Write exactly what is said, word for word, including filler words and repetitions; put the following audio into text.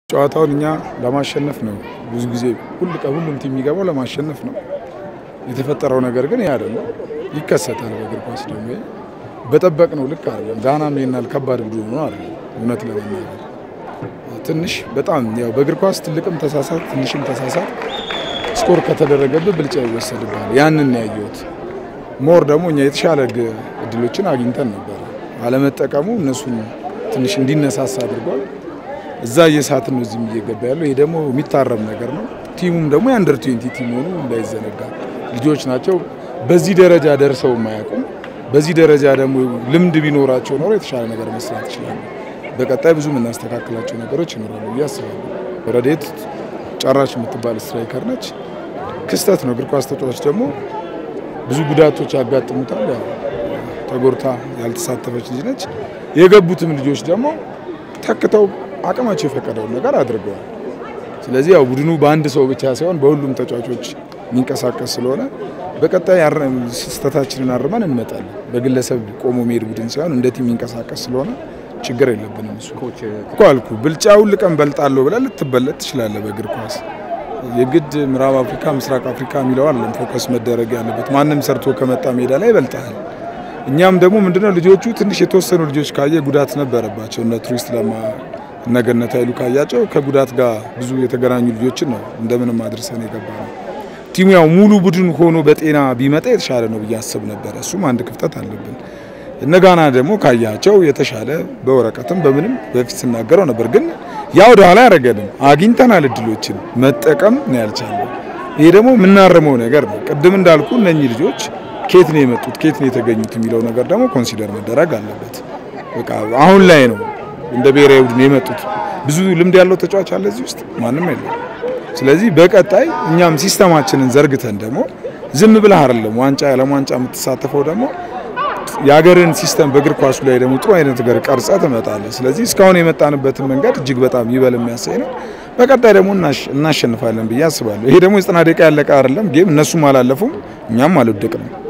ጨዋታውን እኛ ለማሸነፍ ነው ብዙ ጊዜ ሁሉ ሁሉም ቲም የሚገባው ለማሸነፍ ነው የተፈጠረው ነገር ግን ያ አይደለም ይከሰታል በእግር ኳስ ደግሞ በጠበቅነው ልክ አይደለም ጋናም ይናል ከባድ ቡድን ነው አይደል እውነት ለመናገር ትንሽ በጣም ያው በእግር ኳስ ትልቅም ተሳሳት ትንሽም ተሳሳት ስኮር ከተደረገበት ብልጫ ይወሰድባል ያንን ያዩት ሞር ደግሞ እኛ የተሻለ እድሎችን አግኝተን ነበር አለመጠቀሙ እነሱን ትንሽ እንዲነሳሳ አድርጓል እዛ የሳት ነው እዚህም እየገባ ያለው ይሄ ደግሞ የሚታረም ነገር ነው ቲሙም ደግሞ የአንደር ሃያ ቲም ሆኖ እንዳይዘነጋ ልጆች ናቸው በዚህ ደረጃ ደርሰው ማያቁም በዚህ ደረጃ ደግሞ ልምድ ቢኖራቸው ነው የተሻለ ነገር መስራት ይችላል በቀጣይ ብዙ ምን እናስተካክላቸው ነገሮች ይኖራሉ ያስባሉ ረዴት ጫራች የምትባል ስትራይከር ነች ክስተት ነው እግር ኳስ ተጫዋች ደግሞ ብዙ ጉዳቶች ያጋጥሙታል ያው ተጎርታ ያልተሳተፈች ልጅ ነች የገቡትም ልጆች ደግሞ ተከተው አቅማቸው የፈቀደው ነገር አድርገዋል ስለዚህ ያው ቡድኑ በአንድ ሰው ብቻ ሳይሆን በሁሉም ተጫዋቾች የሚንቀሳቀስ ስለሆነ በቀጣይ ስህተታችንን አርመን እንመጣለን በግለሰብ ቆሞ ሜድ ቡድን ሳይሆን እንደ ቲም የሚንቀሳቀስ ስለሆነ ችግር የለብንም እሱ ኮች ቋልኩ ብልጫው ልቀን በልጣለው ብለ ልትበለጥ ትችላለህ በእግር ኳስ የግድ ምዕራብ አፍሪካ ምስራቅ አፍሪካ የሚለው አይደለም ፎከስ መደረግ ያለበት ማንንም ሰርቶ ከመጣ ሜዳ ላይ ይበልጣል እኛም ደግሞ ምንድነው ልጆቹ ትንሽ የተወሰኑ ልጆች ካየ ጉዳት ነበረባቸው እና ቱሪስት ለማ ነገነት አይሉ ካያቸው ከጉዳት ጋር ብዙ የተገናኙ ልጆችን ነው እንደምንም አድርሰን የገባነው ቲሙ ያው ሙሉ ቡድን ሆኖ በጤና ቢመጣ የተሻለ ነው በያስብ ነበር እሱም አንድ ክፍተት አለብን እነጋና ደግሞ ካያቸው የተሻለ በወረቀትም በምንም በፊት ስናገረው ነበር ግን ያው ዳላ ያረጋደም አግኝተናል እድሎችን መጠቀም ነው ያልቻለው ይሄ ደግሞ ምናረመው ነገር ነው ቅድም እንዳልኩ እነኚህ ልጆች ኬት ነው የመጡት ኬት ነው የተገኙት የሚለው ነገር ደግሞ ኮንሲደር መደረግ አለበት በቃ አሁን ላይ ነው እንደ ብሔራዊ ቡድን የመጡት ብዙ ልምድ ያለው ተጫዋች አለ እዚህ ውስጥ ማንንም የለም ስለዚህ በቀጣይ እኛም ሲስተማችንን ዘርግተን ደግሞ ዝም ብለህ አይደለም ዋንጫ ያለም ዋንጫ የምትሳተፈው ደግሞ ያገርን ሲስተም በእግር ኳሱ ላይ ደግሞ ጥሩ አይነት ነገር ቀርጻ ተመጣጣለ ስለዚህ እስካሁን የመጣንበት መንገድ እጅግ በጣም ይበል የሚያሳይ ነው በቀጣይ ደግሞ እናሸንፋለን ብዬ አስባለሁ ይሄ ደግሞ ዘጠና ደቂቃ ያለቀ አይደለም ጌም እነሱም አላለፉም እኛም አልወደቅንም